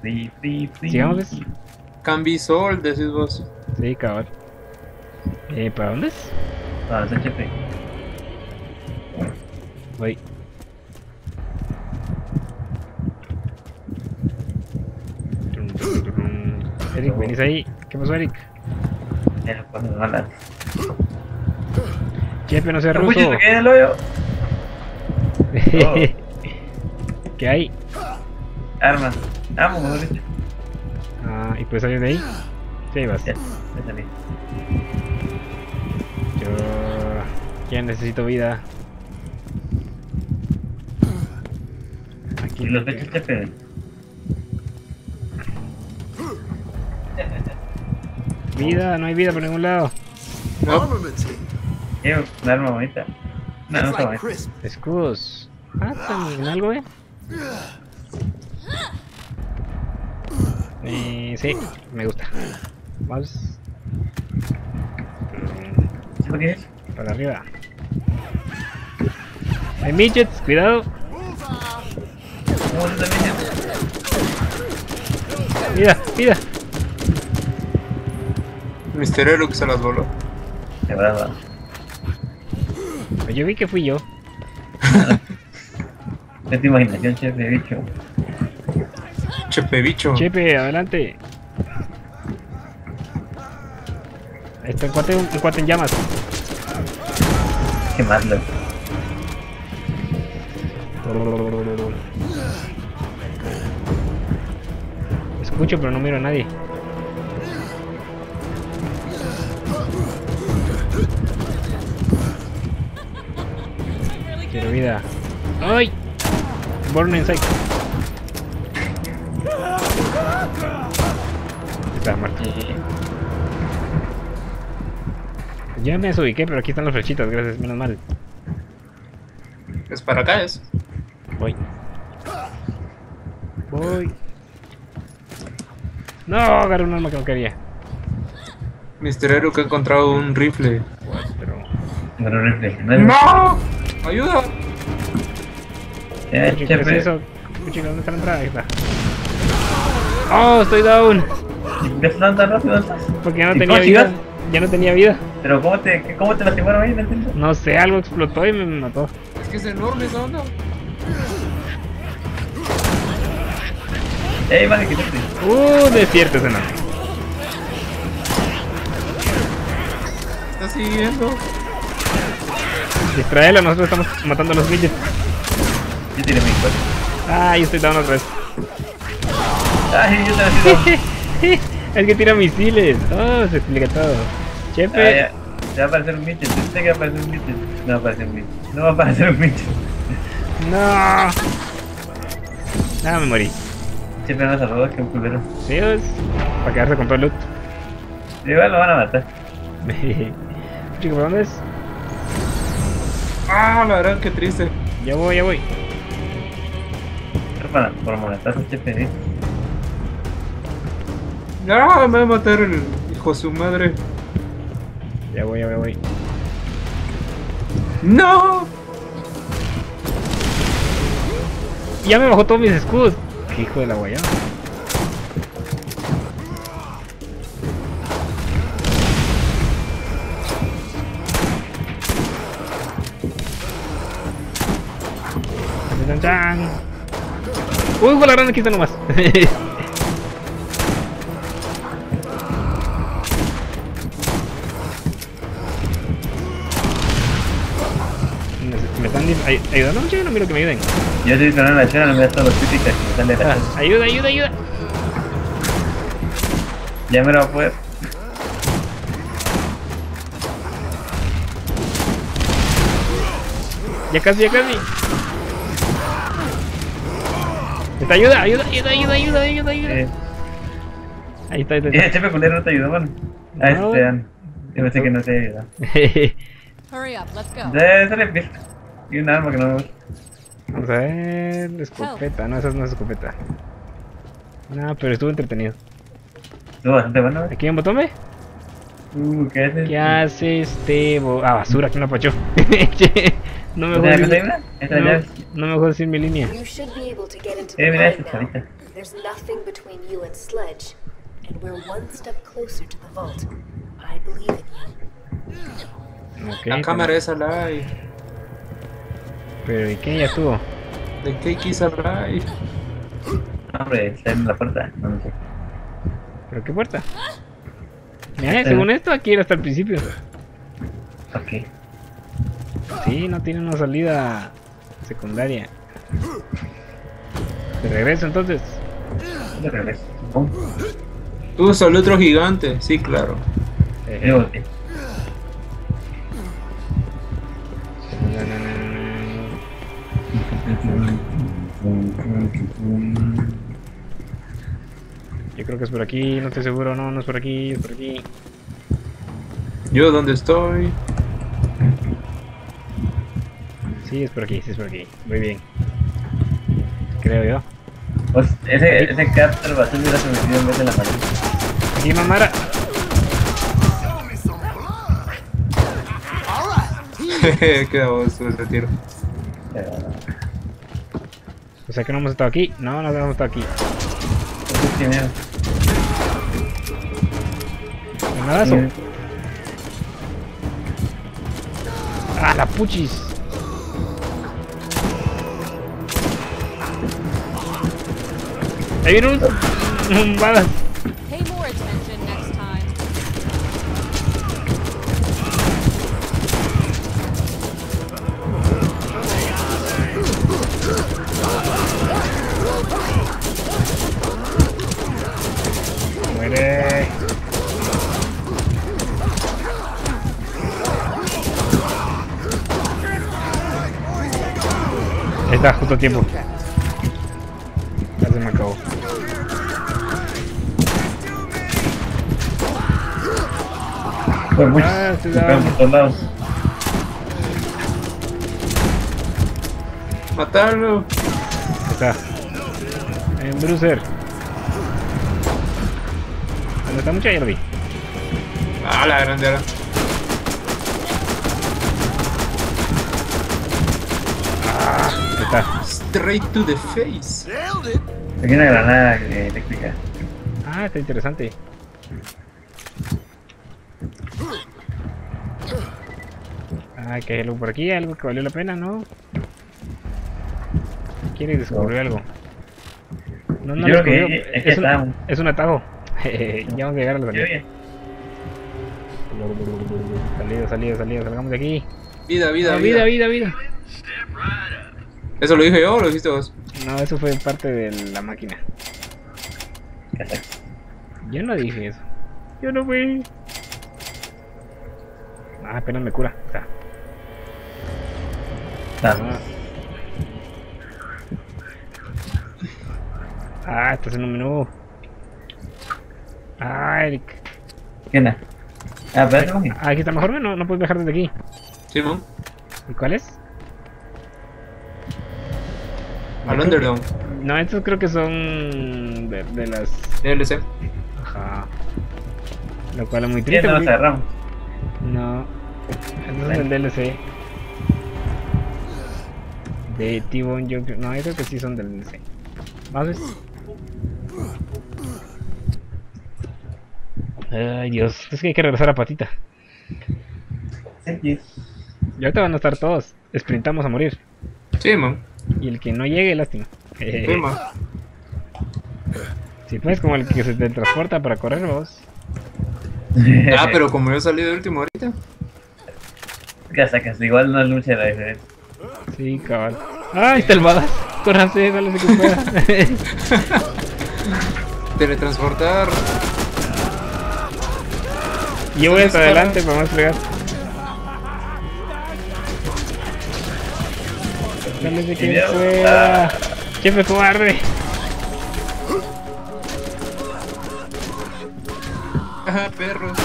Sigamos, ¿ves? Cambisol, decís vos. Sí, cabal. ¿Para dónde es? Ah, es HP. Voy. Eric, venís ahí. ¿Qué pasó, Eric? Ya, pues no malas. Chepe, no seas ¡No, ruso. puchis, me quedé en el hoyo! ¿Qué hay? Armas. Amo, mejor dicho. Ah, ¿y puedes salir de ahí? Sí, ahí vas. Ya, me salí. Yo ya necesito vida. Aquí Y los pechos HP. vida, no hay vida por ningún lado. No. Quiero un arma bonita. No, no está bonita. Escudos. Ah, ¿también algo, sí, me gusta. Vamos. ¿Sabes qué es? Para arriba. Hay midgets, cuidado. ¿Cómo se también? Vida, vida. Mister Ero que se las voló. Se brava. Yo vi que fui yo. Es tu imaginación, chef de bicho. Chepe bicho. Chepe, adelante. Ahí está un cuate en llamas. Quemarlo. Escucho, pero no miro a nadie. Quiero vida. ¡Ay! Burn inside. Está muerto. Ya me desubiqué, pero aquí están los flechitas, gracias, menos mal. Es para acá, es. Voy. Voy. No, agarré un arma que no quería. Mister Ero que ha encontrado un rifle. Pero... No lo refleja. ¡No! ¡Ayuda! ¿Qué es Chefe. eso? Chica, ¿dónde está la entrada? Ahí está. ¡Oh, estoy down! ¿Ves tan rápido estás? Porque ya no ¿Y tenía cómo vida. llegas? Ya no tenía vida. Pero ¿cómo te lastimaron ahí? No entiendo. No sé, algo explotó y me mató. Es que es enorme esa onda. Ey, vale, quítate. Desierto ese nombre. Está siguiendo. Distraelo, nosotros estamos matando a los midgets. Yo tiré mi cuerpo. Ah, yo estoy down otra vez. Ay, yo te la tiro. Es que tira misiles. Oh, se explica todo. Chepe. Ya va a aparecer un midget. Yo sé que va a aparecer un midget. No va a aparecer un midget. No va a aparecer un midget. No. Ah, me morí. Siempre nos saludó, que un culero. Sí, pues, para quedarse con todo el loot. Igual lo van a matar. Chico, ¿por dónde es? Ah, la verdad, qué triste. Ya voy, ya voy. Por molestar a HPD. Ah, me va a matar el hijo de su madre. Ya voy, ya voy, ya voy. ¡No! Ya me bajó todos mis escudos. Qué hijo de la guayaba. Chan, chan. Uy, con la grana aquí está nomás. Me están ayudando mucho, no miro que me ayuden. Yo estoy disparando la chela, no me da todos los críticas que me están de la chela. Ayuda, ayuda, ayuda. Ya me lo va a poder. Ya casi, ya casi. Está, ayuda, ayuda, ayuda, ayuda, ayuda, ayuda, ayuda. Ahí está, ahí está. Chepe culero no te ayudó, bueno. Ah, No. yo pensé que no te ayudó. Hurry up, let's go. Dale pista. Y un arma que no me gusta. Vamos a ver, escopeta, no, esa no es escopeta. No, pero estuvo entretenido. Estuvo bastante bueno. ¿Aquí hay un botón, ve? ¿Qué haces? ¿Qué hace este basura, ¿quién lo apachó? No me ¿Una jodas cosa ahí, una? Esta llave. no me jodas sin mi línea. You should be able to get into Mira the esta light now. chavita. There's There's nothing between you and Sledge, and we're one step closer to the vault. I believe in you. Ok, La cámara es alive. Pero ¿y quién ya estuvo? The cake is alive. Hombre, está en la puerta. No sé. ¿Pero qué puerta? Mira, según esto aquí era hasta el principio. Ok. Sí, no tiene una salida secundaria. De regreso entonces. De regreso. Supongo. Salió otro gigante. Sí, claro. Yo volteé. Yo creo que es por aquí, no estoy seguro, no, no es por aquí, es por aquí. ¿Yo dónde estoy? Sí, es por aquí, sí, es por aquí. Muy bien. Creo yo. Pues ese captor basura hubiera sometido en vez de la madre. Aquí, Mamara. Qué baboso ese tiro. Pero O sea que no hemos estado aquí. No, no hemos estado aquí. eso es genial. ¿Un nadazo? ¡Ah, la puchis! Ahí viene un balas. Pay more attention next time. Muere. Ahí está, justo a tiempo. Ya se me acabó. Pues muchos. sí, Se pegan por todos lados. ¡Matarlo! Ahí está. En Bruiser. ¿Dónde está mucha? Ya lo vi. ¡Ah, la grandera! Ahí está. Straight to the face. Aquí hay una granada eléctrica. Ah, está interesante. Ah, que hay algo por aquí, algo que valió la pena, ¿no? Quiere descubrir algo. No, no Yo lo creo descubrió. que Es un atajo. Ya vamos a llegar a la salida. Oye, Salida, salgamos de aquí. Vida, vida, Ah, vida. vida. ¿Eso lo dije yo o lo dijiste vos? No, eso fue parte de la máquina. Yo no dije eso. Yo no fui. Ah, apenas me cura. Está. Ah, estás en un menú. Ah, Eric. ¿Qué onda? Ah, pero Ah, aquí está mejor, no, no puedes dejar desde aquí. Simón. ¿Y cuál es? Al Underdome. No, estos creo que son de las... DLC. Ajá. Lo cual es muy ¿quién triste. no lo porque- cerramos? No. Estos son del DLC. De T-Bone Junction. No, yo creo que sí son del DLC. ¿Más ves? Ay, Dios. Es que hay que regresar a Patita. Sí. Y ahorita van a estar todos. Sprintamos a morir. Simón. Y el que no llegue, lástima. Simón. Si pues como el que se teletransporta para correr, vos. Ah, pero como yo salí de último ahorita. Ya sacas, igual no lucha la diferencia. Sí, cabal. ¡Ay, está el badass! Córranse, dale se que pueda. Teletransportar. Yo voy hasta adelante para más fregar. Dale de que Video. pueda. ¡Jefe cobarde! Ajá, perros.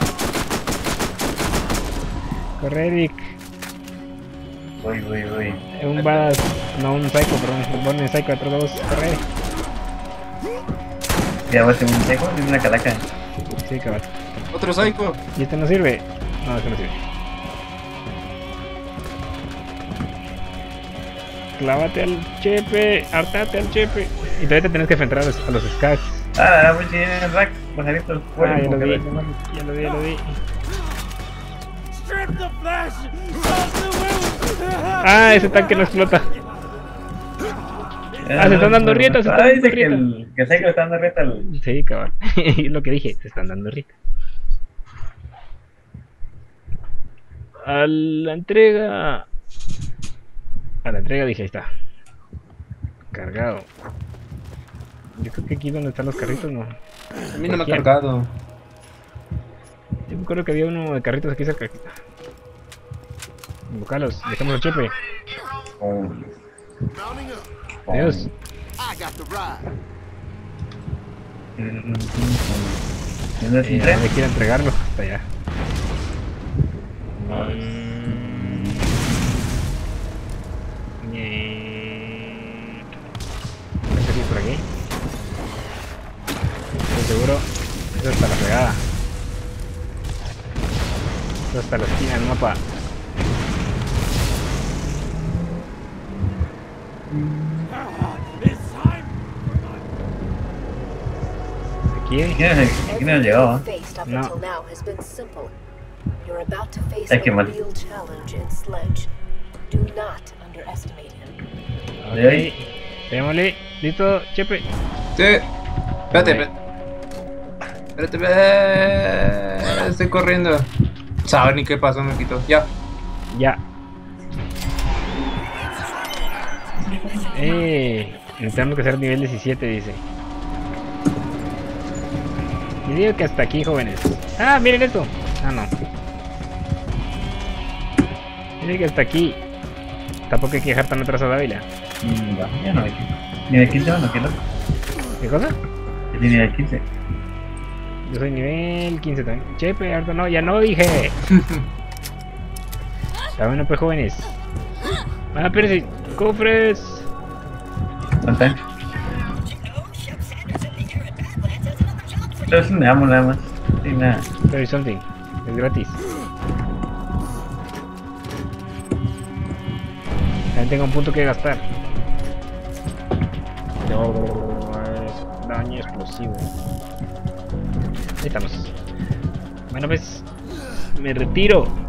Corre, Eric. Voy. Un badass. No, un psycho, perdón. Pone psycho a todos. Corre. Ya voy a hacer un seco y una calaca. Sí, cabal. Otro psycho. ¿Y este no sirve? No, este no sirve. Clávate al chepe. Hartate al chepe. Y todavía te tenés que enfrentar a los Skags. Ah, pues sí, el rack, pajaritos. Ah, ya lo vi. Ya lo vi. Ah, ese tanque no explota. Ah, se están dando rietas, se están Ah, dando dice que rietas. que sé que le están dando rieta al... Sí, cabrón. Es lo que dije, se están dando rietas. A la entrega. A la entrega dije, ahí está. Cargado. Yo creo que aquí donde están los carritos no. A mí no me ha ¿Quién? cargado. Yo me acuerdo que había uno de carritos aquí cerca. Buscalos, dejemos el chepe. Oh, Adiós. ¿Tienes un ¿A tren? dónde quiero entregarlo? Hasta allá. No sé si es por aquí. Estoy seguro. Eso está la fregada. Eso está la esquina del mapa. Aquí. Aquí no ha llegado, ¿eh? Faced up No. until now has been simple. You're about to face Hay que a mal. real challenge in Sledge. Do not underestimate him. De ahí. Démosle. Listo, chepe. Sí. Espérate. Estoy corriendo. Saben ni qué pasó, me quitó. Ya. Ya. Tenemos que hacer nivel 17, dice. Y digo que hasta aquí, jóvenes. Ah, miren esto. Ah, no. Miren que hasta aquí. Tampoco hay que dejar tan atrás a Dávila. Ya no hay que. Ni de 15 no quiero. ¿Qué cosa? Que tiene de 15. Yo soy nivel 15 también. Chepe, ahorita no, ya no dije. Está bueno, pues, jóvenes. Ah, pero si. ¡Cofres! ¿Cuánto? Entonces me amo nada más. Sí, nada. Pero something. Es gratis. También tengo un punto que gastar. No, es daño explosivo. Ahí estamos. Bueno, pues me retiro.